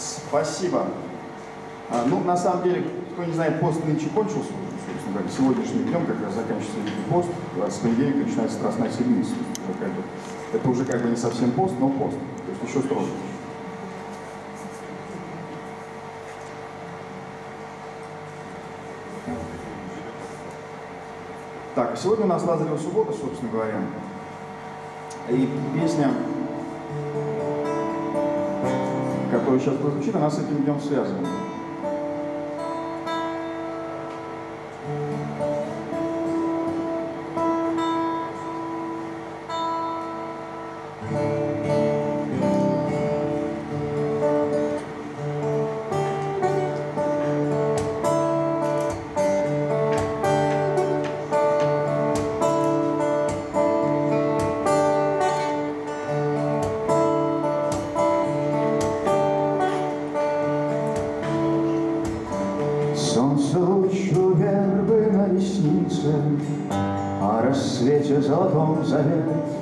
Спасибо. Ну, на самом деле, кто не знает, пост нынче кончился. Собственно говоря, сегодняшним днем как раз заканчивается Великий пост, а с понедельника начинается Страстная Седмица. Это уже как бы не совсем пост, но пост. То есть еще строже. Так, сегодня у нас Лазарева суббота, собственно говоря. И песня, которая сейчас прозвучит, она с этим днем связана. Солнце лучу вербы на реснице, о рассвете золотом завет.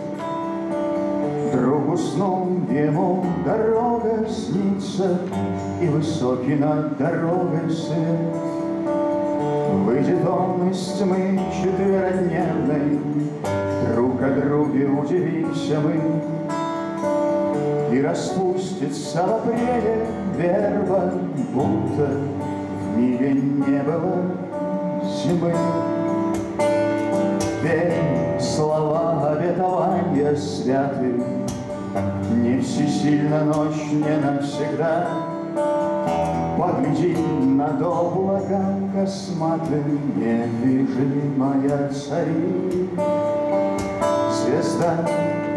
Другу сном ему дорога снится, и высокий над дорогой свет. Выйдет он из тьмы четверодневной, друг о друге удивимся мы, и распустится в апреле верба, будто в мире не было зимы. Верь, слова обетования святы, не всесильна ночь, не навсегда. Погляди над облаком косматым, недвижимая царит звезда.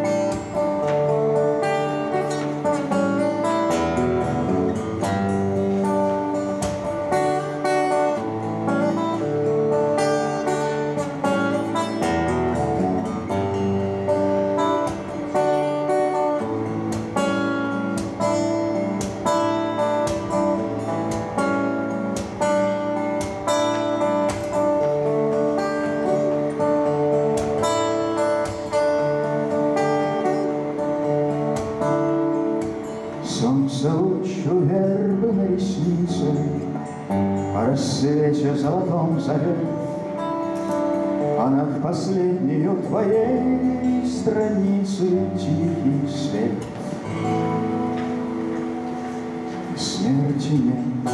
Солнце лучу вербы на реснице, о рассвете золотом завет. А над последнею твоей страницы тихий свет. И смерти нет.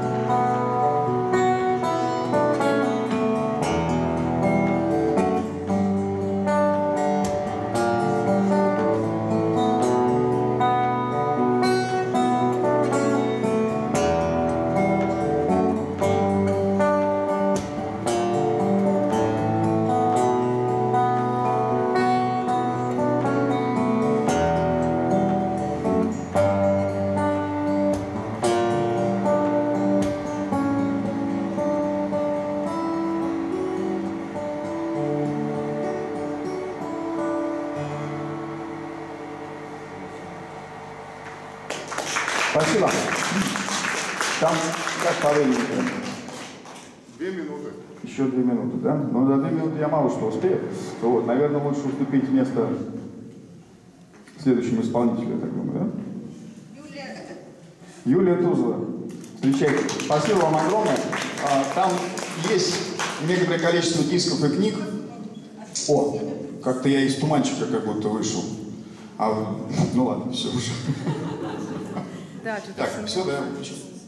Спасибо. Там как по времени? 2 минуты. Еще 2 минуты, да? Ну, за 2 минуты я мало что успею. Вот, наверное, лучше уступить место следующему исполнителю, я так думаю, да? Юлия Тузова. Встречайте. Спасибо вам огромное. Там есть некоторое количество дисков и книг. О, как-то я из туманчика как будто вышел. Ну ладно, все уже. Да, Так, все, да, я выключил.